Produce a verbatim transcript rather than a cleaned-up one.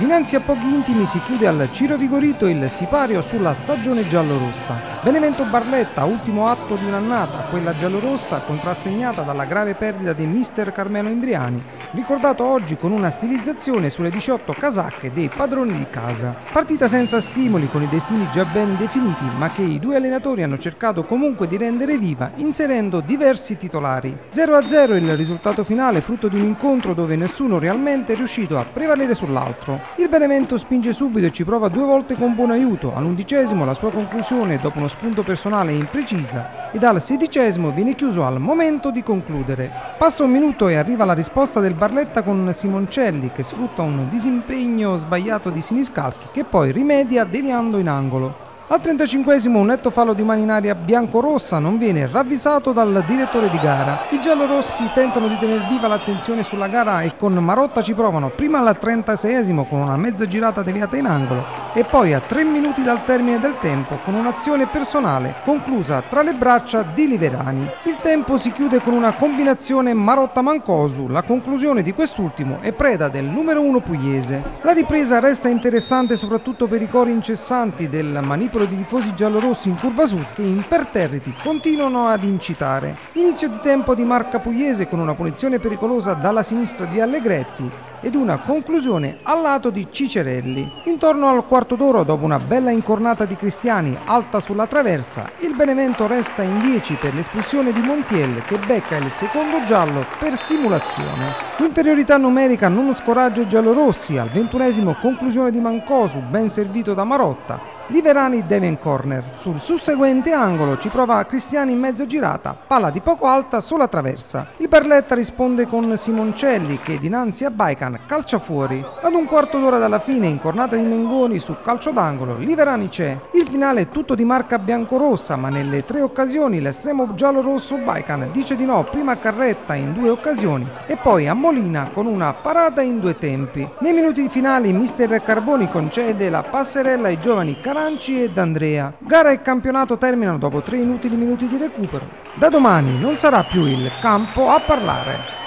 Dinanzi a pochi intimi si chiude al Ciro Vigorito il sipario sulla stagione giallorossa. Benevento Barletta, ultimo atto di un'annata, quella giallorossa contrassegnata dalla grave perdita di mister Carmelo Imbriani, ricordato oggi con una stilizzazione sulle diciotto casacche dei padroni di casa. Partita senza stimoli, con i destini già ben definiti, ma che i due allenatori hanno cercato comunque di rendere viva inserendo diversi titolari. zero a zero il risultato finale, frutto di un incontro dove nessuno realmente è riuscito a prevalere sull'altro. Il Benevento spinge subito e ci prova due volte con buon aiuto. All'undicesimo la sua conclusione dopo uno spunto personale imprecisa ed al sedicesimo viene chiuso al momento di concludere. Passa un minuto e arriva la risposta del Barletta con Simoncelli che sfrutta un disimpegno sbagliato di Siniscalchi che poi rimedia deviando in angolo. Al trentacinquesimo un netto fallo di mano in aria biancorossa non viene ravvisato dal direttore di gara. I giallorossi tentano di tenere viva l'attenzione sulla gara e con Marotta ci provano prima al trentaseiesimo con una mezza girata deviata in angolo e poi a tre minuti dal termine del tempo con un'azione personale conclusa tra le braccia di Liverani. Il tempo si chiude con una combinazione Marotta-Mancosu, la conclusione di quest'ultimo è preda del numero uno pugliese. La ripresa resta interessante soprattutto per i cori incessanti del manipolo di tifosi giallorossi in curva sud che imperterriti continuano ad incitare. Inizio di tempo di marca pugliese con una punizione pericolosa dalla sinistra di Allegretti ed una conclusione al lato di Cicerelli. Intorno al quarto d'ora, dopo una bella incornata di Cristiani alta sulla traversa, il Benevento resta in dieci per l'espulsione di Montiel che becca il secondo giallo per simulazione. L'inferiorità numerica non scoraggia i giallorossi, al ventunesimo conclusione di Mancosu ben servito da Marotta. Liverani deve in corner. Sul susseguente angolo ci prova Cristiani in mezzo girata, palla di poco alta sulla traversa. Il Barletta risponde con Simoncelli che dinanzi a Baikan calcia fuori. Ad un quarto d'ora dalla fine, incornata di Mengoni su calcio d'angolo, Liverani c'è. Il finale è tutto di marca biancorossa, ma nelle tre occasioni l'estremo giallo-rosso Baikan dice di no prima a Carretta in due occasioni e poi a Molina con una parata in due tempi. Nei minuti finali mister Carboni concede la passerella ai giovani Caranci ed Andrea. Gara e campionato terminano dopo tre inutili minuti di recupero. Da domani non sarà più il campo a parlare.